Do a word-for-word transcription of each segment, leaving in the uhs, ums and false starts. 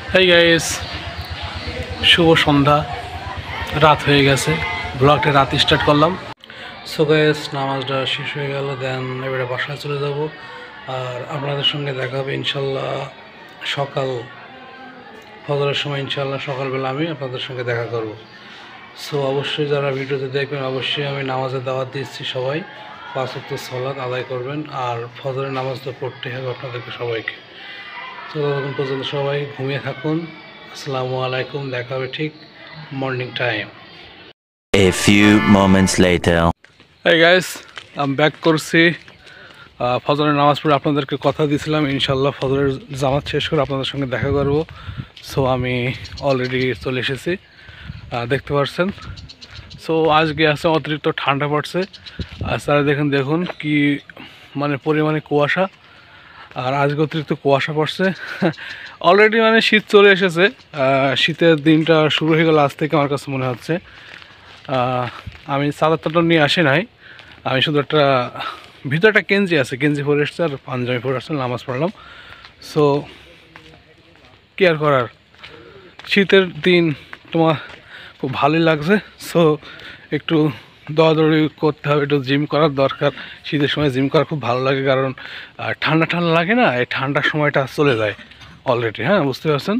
Hey guys, শুভ সন্ধ্যা। রাত হয়ে গেছে, ব্লগটা রাত স্টার্ট করলাম। সো গাইস, নামাজটা শেষ হয়ে গেল, দেন এবারে বাসায় চলে যাব। আর আপনাদের সঙ্গে দেখা হবে ইনশাল্লাহ সকাল ফজরের সময়। ইনশাল্লাহ সকালবেলা আমি আপনাদের সঙ্গে দেখা করব। সো অবশ্যই যারা ভিডিওতে দেখবেন, অবশ্যই আমি নামাজের দাওয়াত দিচ্ছি, সবাই পাঁচ ওয়াক্ত সালাত আদায় করবেন। আর ফজরের নামাজ তো পড়তে হবে আপনাদেরকে সবাইকে। তো ততক্ষণ পর্যন্ত সবাই ঘুমিয়ে থাকুন। আসসালামু আলাইকুম, দেখা হবে ঠিক morning time. A few moments later. Hey guys, আমি ব্যাক করছি। ফজরের নামাজ পড়ে আপনাদেরকে কথা দিয়েছিলাম ইনশাল্লাহ ফজরের জামাত শেষ করে আপনাদের সঙ্গে দেখা করব। সো আমি অলরেডি চলে এসেছি, দেখতে পাচ্ছেন। সো আজকে আছে অতিরিক্ত ঠান্ডা পড়ছে। আর স্যার দেখুন দেখুন কি মানে পরিমাণে কুয়াশা। আর আজকে অতিরিক্ত কুয়াশা পড়ছে। অলরেডি মানে শীত চলে এসেছে, শীতের দিনটা শুরু হয়ে গেল আজ থেকে আমার কাছে মনে হচ্ছে। আমি চাদর টাদর নিয়ে আসি নাই, আমি শুধু একটা ভিতরে একটা গেঞ্জি আছে, গেঞ্জি পরে এসছে আর পাঞ্জাবি পরে আসছে, নামাজ পড়লাম। সো কি আর করার, শীতের দিন তোমার খুব ভালোই লাগছে। সো একটু দৌড়াদৌড়ি করতে হবে, একটু জিম করার দরকার। শীতের সময় জিম করা খুব ভালো লাগে, কারণ ঠান্ডা ঠান্ডা লাগে না, এই ঠান্ডার সময়টা চলে যায় অলরেডি। হ্যাঁ, বুঝতে পারছেন।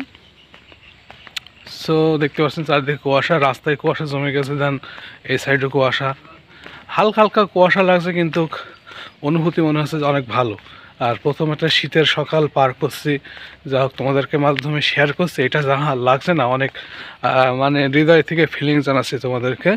সো দেখতে পাচ্ছেন চারদিকে কুয়াশা, রাস্তায় কুয়াশা জমে গেছে, দেন এই সাইডে কুয়াশা, হালকা হালকা কুয়াশা লাগছে, কিন্তু অনুভূতি মনে হচ্ছে যে অনেক ভালো। আর প্রথম একটা শীতের সকাল পার করছি, যা হোক তোমাদেরকে মাধ্যমে শেয়ার করছি। এটা যা লাগছে না, অনেক মানে হৃদয় থেকে ফিলিং জানাচ্ছি তোমাদেরকে।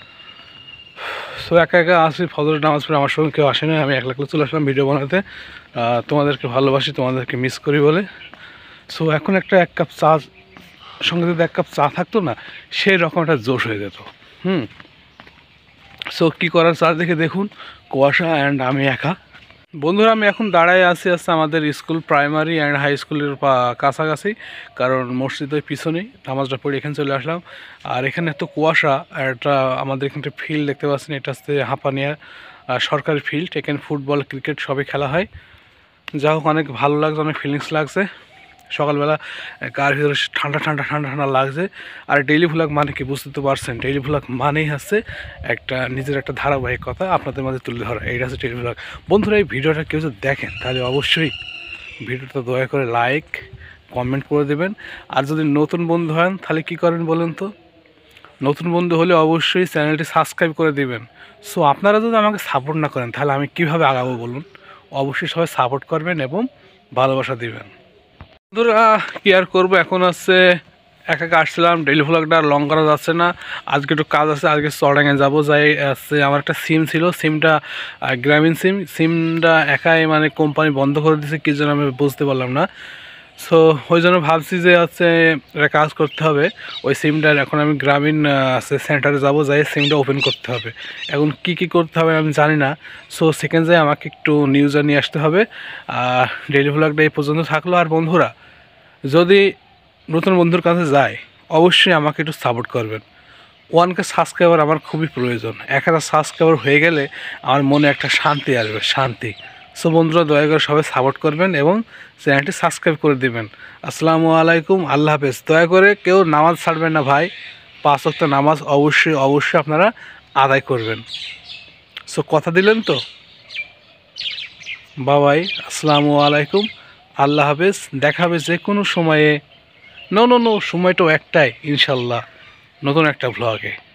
সো একা একা আসি, ফজরের নামাজ পড়ে আমার সঙ্গে কেউ আসে না, আমি একলা চলে আসলাম ভিডিও বানাতে। তোমাদেরকে ভালোবাসি, তোমাদেরকে মিস করি বলে। সো এখন একটা এক কাপ চা সঙ্গে যদি এক কাপ চা থাকতো না, সেই রকম একটা জোশ হয়ে যেত। হুম সো কী করার, চারদিকে দেখুন কুয়াশা অ্যান্ড আমি একা। বন্ধুরা, আমি এখন দাঁড়ায় আছি আছে আমাদের স্কুল, প্রাইমারি অ্যান্ড হাই স্কুলের কাছাকাছি, কারণ মসজিদের পিছনেই নামাজটা পড়ে এখানে চলে আসলাম। আর এখানে এত কুয়াশা, একটা আমাদের এখানে ফিল্ড দেখতে পাচ্ছেন, এটা হচ্ছে হাঁপানিয়া সরকারি ফিল্ড। এখানে ফুটবল, ক্রিকেট সবই খেলা হয়। যা হোক, অনেক ভালো লাগছে, অনেক ফিলিংস লাগছে। সকালবেলা গার ভিতরে ঠান্ডা ঠান্ডা ঠান্ডা ঠান্ডা লাগছে। আর ডেইলি ভ্লগ মানে কি বুঝতে তো পারছেন, ডেইলি ভ্লগ মানেই হচ্ছে একটা নিজের একটা ধারাবাহিকতা আপনাদের মাঝে তুলে ধরা, এইটা হচ্ছে ডেইলি ভ্লগ। বন্ধুরা, এই ভিডিওটা কেউ যদি দেখেন তাহলে অবশ্যই ভিডিওটা দয়া করে লাইক কমেন্ট করে দেবেন। আর যদি নতুন বন্ধু হন তাহলে কী করেন বলেন তো? নতুন বন্ধু হলে অবশ্যই চ্যানেলটি সাবস্ক্রাইব করে দেবেন। সো আপনারা যদি আমাকে সাপোর্ট না করেন তাহলে আমি কীভাবে আগাবো বলুন? অবশ্যই সবাই সাপোর্ট করবেন এবং ভালোবাসা দিবেন। বন্ধুরা, কি আর করবো, এখন আছে একা একা আসছিলাম, ডেইলি ভ্লগটা লং করা যাচ্ছে না। আজকে একটু কাজ আছে, আজকে চড়াঙে যাবো। যাই আছে, আমার একটা সিম ছিল, সিমটা গ্রামীণ সিম, সিমটা একাই মানে কোম্পানি বন্ধ করে দিয়েছে, কী জন্য আমি বুঝতে পারলাম না। সো ওই জন্য ভাবছি যে হচ্ছে একটা কাজ করতে হবে, ওই সিমটার এখন আমি গ্রামীণ আছে সেন্টারে যাবো, যাই সিমটা ওপেন করতে হবে। এখন কি কি করতে হবে আমি জানি না। সো সেকেন্ড যাই আমাকে একটু নিউজে নিয়ে আসতে হবে। আর ডেইলি ভ্লগটা এই পর্যন্ত থাকলো। আর বন্ধুরা, যদি নতুন বন্ধুর কাছে যায় অবশ্যই আমাকে একটু সাপোর্ট করবেন। ওয়ানকে সাবস্ক্রাইবার আমার খুবই প্রয়োজন। এক হাজার সাবস্ক্রাইবার হয়ে গেলে আমার মনে একটা শান্তি আসবে, শান্তি। সো বন্ধুরা, দয়া করে সবাই সাপোর্ট করবেন এবং চ্যানেলটি সাবস্ক্রাইব করে দেবেন। আসসালামু আলাইকুম, আল্লাহ হাফেজ। দয়া করে কেউ নামাজ ছাড়বেন না ভাই, পাঁচ ওয়াক্ত নামাজ অবশ্যই অবশ্যই আপনারা আদায় করবেন। সো কথা দিলেন তো? বাবাই, আসসালামু আলাইকুম, আল্লাহ হাফেজ। দেখা হবে যে কোনো সময়ে। নো নো নো সময়টাও একটাই ইনশাল্লাহ, নতুন একটা ভ্লগে।